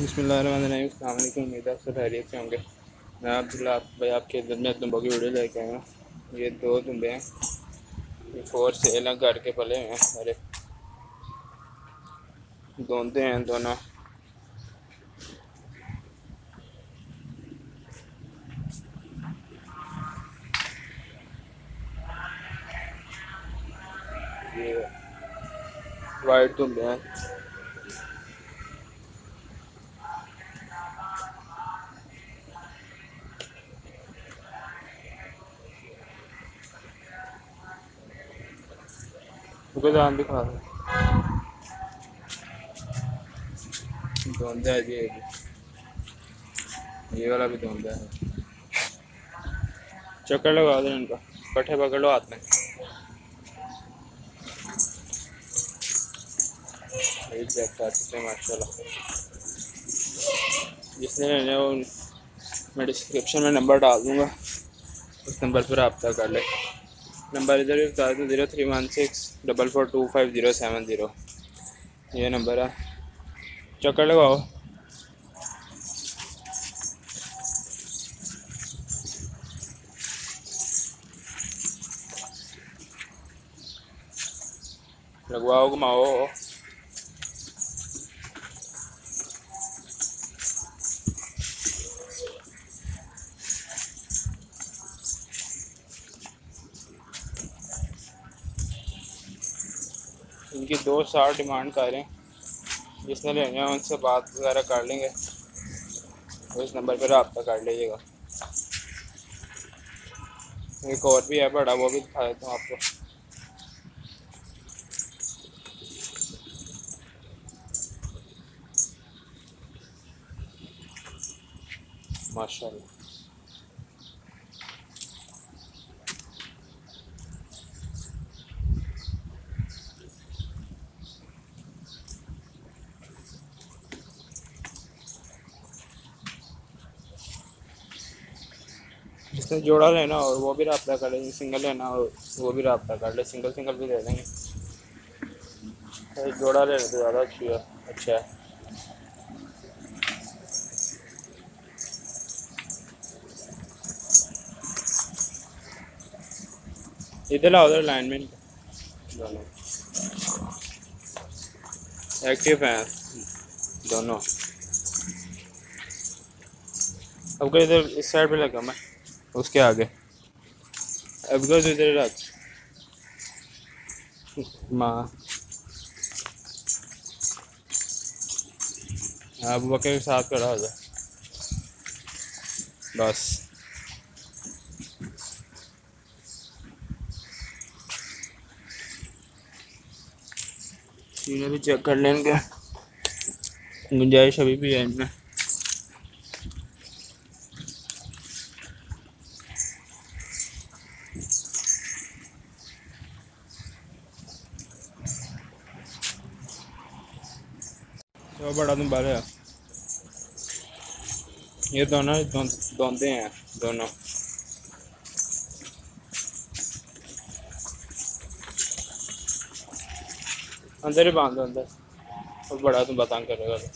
बिस्मिल्लाहिर्रहमानिर्रहीम। अस्सलाम वालेकुम। उम्मीद है आप सब खैरियत से होंगे। मैं अब्दुल्ला भाई आपके इधर में दुम्बों की वीडियो लेके आया हूँ। ये दो दुम्बे हैं, ये फोर सेल हैं, घर के पले हैं मेरे, दोंदे हैं दोनों। ये वाइट दुम्बे हैं। उनको दाम दिखा दो। धोंदा है जी, ये वाला भी धोंदा है। चक्कर लगा दो इनका, पट्ठे पकड़ लो हाथ में। एक चेक कर सकते हैं माशाल्लाह। जिसने लेने वो मैं डिस्क्रिप्शन में नंबर डाल दूँगा, उस नंबर पर रब्ता कर ले। नंबर इधर भी बता दो, 0316442570। ये नंबर है, चक्कर लगाओ। लगवाओ, घुमाओ। इनकी 260 डिमांड कर रहे हैं, जिसने लेने हैं उनसे बात वगैरह कर लेंगे, तो इस नंबर पर रब्ता कर लीजिएगा। एक और भी है बड़ा, वो भी दिखा देता हूँ आपको। माशाल्लाह। जिसने जोड़ा लेना और वो भी रब्ता कर लेंगे, सिंगल लेना और वो भी रब्ता कर ले, सिंगल सिंगल भी दे देंगे। जोड़ा लेने तो ज़्यादा अच्छी है, अच्छा है। इधर लाओ, उधर लाइन में दोनों एक्टिव हैं दोनों। अब इधर इस साइड पे लगा मैं, उसके आगे अब इधर रख माँ। अब बकर के साथ खड़ा हो जाए बस। सीने भी चेक कर लेंगे, गुंजाइश अभी भी है इनमें। तो बड़ा दुम्बा है, ये दोनों दोंदे हैं दोनों। अंदर ही बांध दो अंदर, और बड़ा तुम बतांग करेगा तो।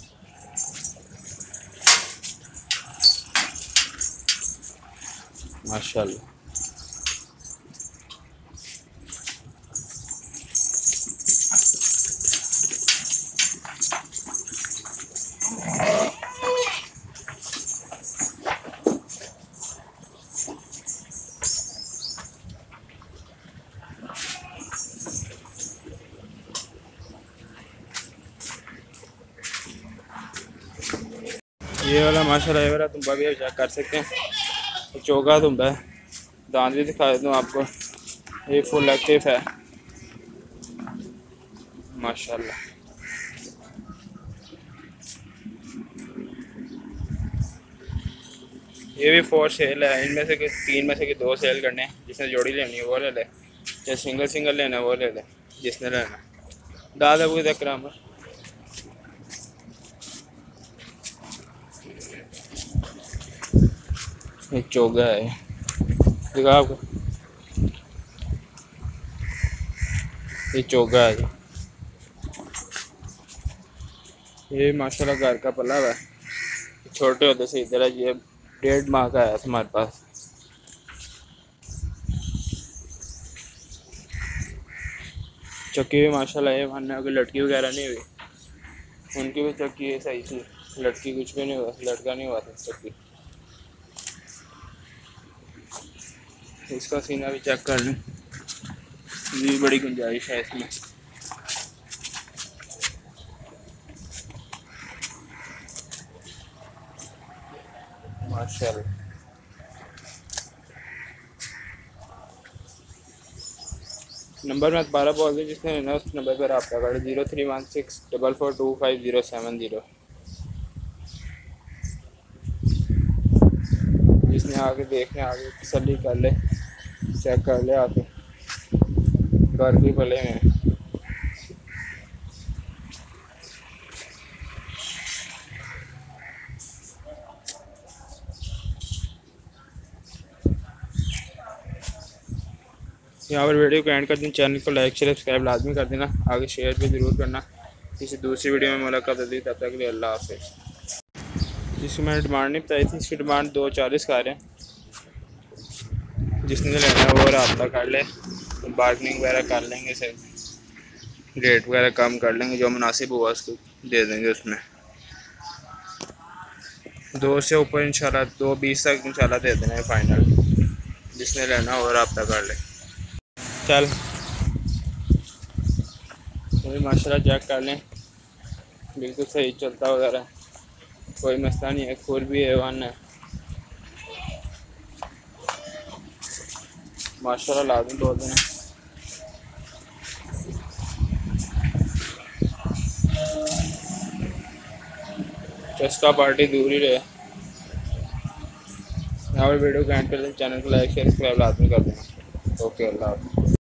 माशाल्लाह। ये वाला माशाल्लाह, ये वाला तुम्बा भी चेक कर सकते हैं। चोगा तुम्बा है, दांत भी दिखा देता हूँ आपको। ये फुल एक्टिव है माशाल्लाह। ये भी फोर सेल है, इनमें से तीन में से दो सेल करने हैं। जिसने जोड़ी लेनी है वो ले ले, या सिंगल सिंगल लेना है वो ले ले, जिसने लेना। दादा वो तक कराम एक चोगा है, दिखा आपको। ये चोगा है, ये माशाल्लाह घर का पला हुआ है। छोटे होते से इधर ये 1.5 माह का आया था हमारे पास। चक्की भी माशाल्लाह है, वरना कोई लड़की वगैरह नहीं हुई। उनकी भी चक्की है सही थी, लड़की कुछ भी नहीं हुआ, लड़का नहीं हुआ था चक्की। इसका सीना भी चेक कर लूँ, ये बड़ी गुंजाइश है इसमें। माशाल्लाह। नंबर मैं दोबारा बोल दूँ, जिसने लेना उस नंबर पर रब्ता करें 0316442570। जिसने आगे देखने आगे तसल्ली कर ले, चेक कर ले आके, घर भी भले में। यहाँ पर वीडियो को एंड कर दें, चैनल को लाइक शेयर सब्सक्राइब लाजमी कर देना, आगे शेयर भी ज़रूर करना। किसी दूसरी वीडियो में मुलाकात होती, तब तक के लिए अल्लाह हाफ़िज़। जिसकी मैंने डिमांड नहीं बताई थी, इसकी डिमांड 240 का रहे हैं। जिसने लेना है वो रब्ता कर ले, तो बार्गनिंग वगैरह कर लेंगे, सर रेट वगैरह कम कर लेंगे, जो मुनासिब हुआ उसको दे देंगे। उसमें 2 से ऊपर इंशाल्लाह 220 तक इंशाल्लाह दे देना है फाइनल। जिसने लेना वो रब्ता कर ले। चल तो माशाल्लाह चेक कर लें, बिल्कुल सही चलता वगैरह, कोई मसला नहीं है, खुर भी एवन है माशाल्लाह, लाजमी बोल देना। चस्का पार्टी दूर ही रहे। यहाँ पर वीडियो को एंड कर दें, चैनल को लाइक शेयर सब्सक्राइब लाजमी कर देना। ओके, अल्लाह हाफ़िज़।